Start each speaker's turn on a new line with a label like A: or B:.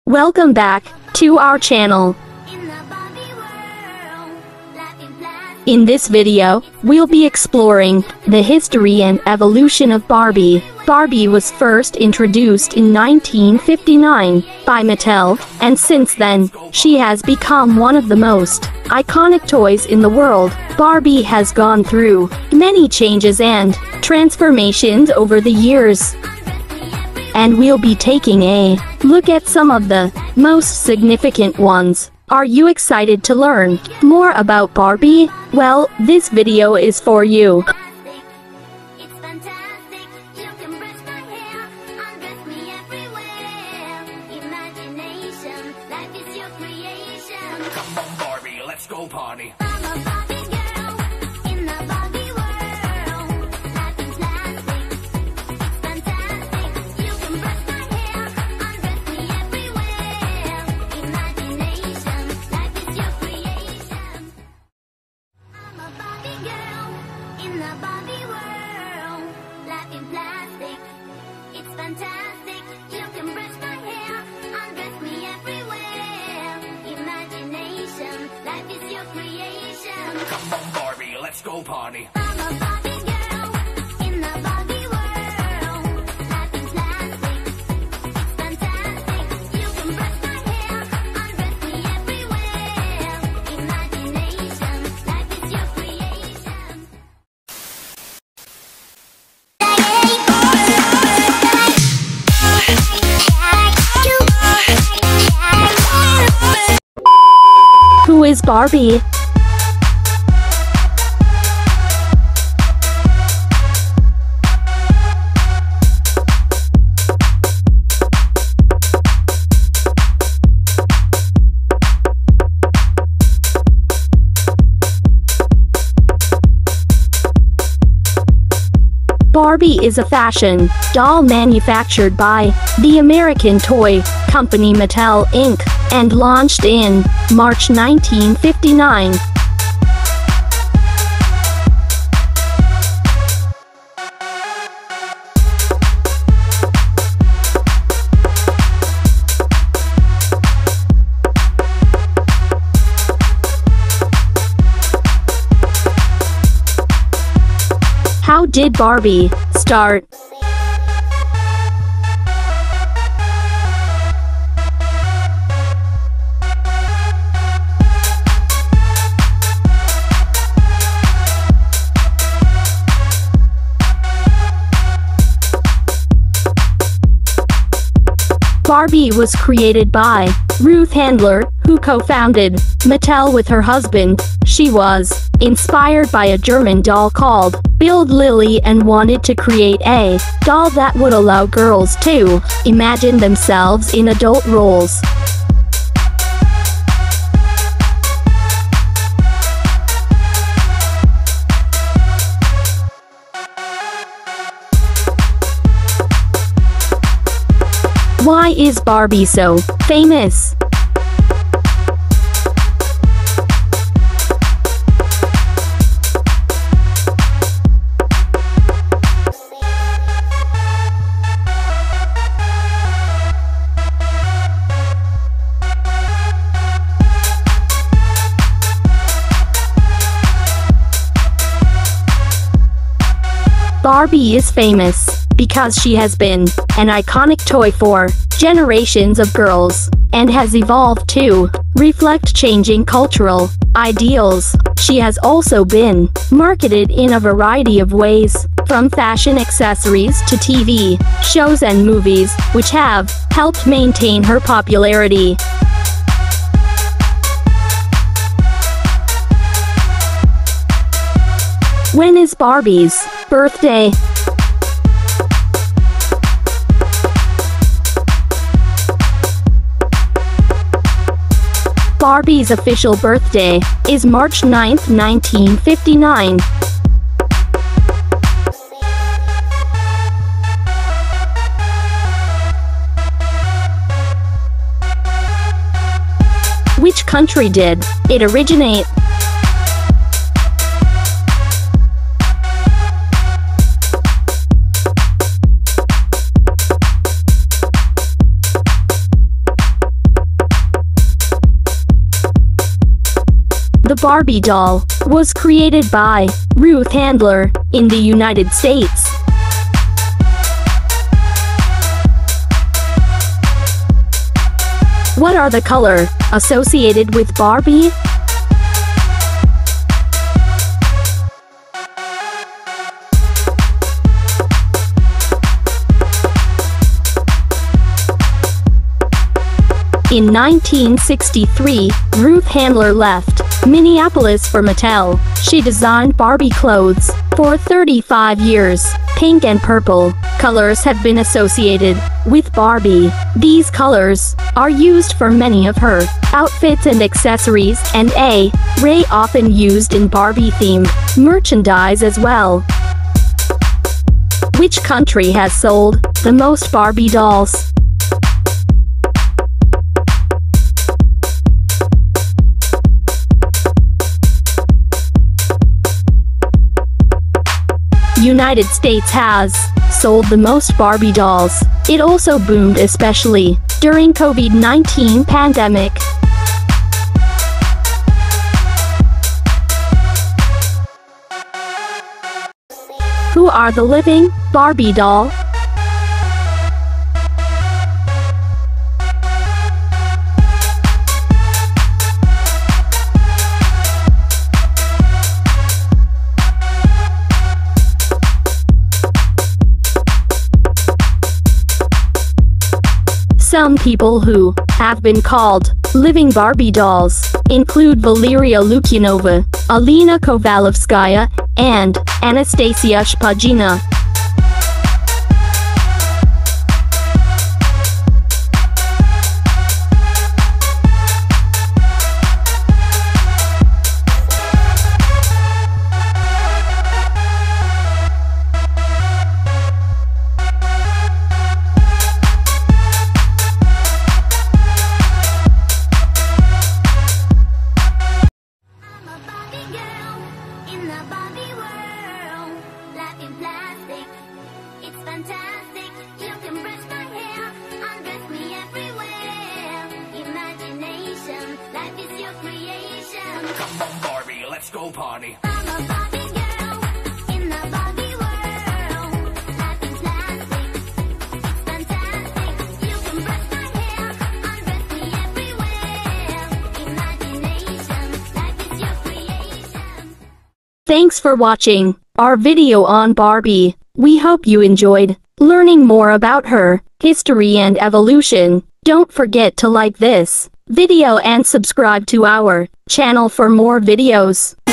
A: Welcome back to our channel. In this video, we'll be exploring the history and evolution of Barbie. Barbie was first introduced in 1959 by Mattel, and since then, she has become one of the most iconic toys in the world. Barbie has gone through many changes and transformations over the years, and we'll be taking a look at some of the most significant ones. Are you excited to learn more about Barbie? Well, this video is for you.
B: Come on, Barbie, let's go party. Come on, Barbie, let's go party. I'm a Barbie girl in the Barbie world. Life is plastic, it's fantastic. You can brush my hair, undress me everywhere. Imagination, life is your creation.
A: Who is Barbie? Barbie is a fashion doll manufactured by the American toy company Mattel, Inc., and launched in March 1959. How did Barbie start? Barbie was created by Ruth Handler, who co-founded Mattel with her husband. She was inspired by a German doll called Bild Lily and wanted to create a doll that would allow girls to imagine themselves in adult roles. Why is Barbie so famous? Barbie is famous because she has been an iconic toy for generations of girls, and has evolved to reflect changing cultural ideals. She has also been marketed in a variety of ways, from fashion accessories to TV shows and movies, which have helped maintain her popularity. When is Barbie's birthday? Barbie's official birthday is March 9, 1959. Which country did it originate? The Barbie doll was created by Ruth Handler in the United States. What are the colors associated with Barbie? In 1963, Ruth Handler left Minneapolis for Mattel. She designed Barbie clothes for 35 years. Pink and purple colors have been associated with Barbie. These colors are used for many of her outfits and accessories, and are often used in Barbie-themed merchandise as well. Which country has sold the most Barbie dolls? United States has sold the most Barbie dolls. It also boomed especially during COVID-19 pandemic. Who are the living Barbie doll? Some people who have been called living Barbie dolls include Valeria Lukyanova, Alina Kovalovskaya, and Anastasia Shpagina.
B: I'm a Barbie girl in the Barbie world. Life in plastic, it's fantastic. You can brush my hair, undress me everywhere. Imagination, life is your creation.
C: Come on, Barbie, let's go party.
B: I'm a Barbie girl in the Barbie world. Life in plastic, it's fantastic. You can brush my hair, undress me everywhere. Imagination, life is your creation.
A: Thanks for watching our video on Barbie. We hope you enjoyed learning more about her history and evolution. Don't forget to like this video and subscribe to our channel for more videos.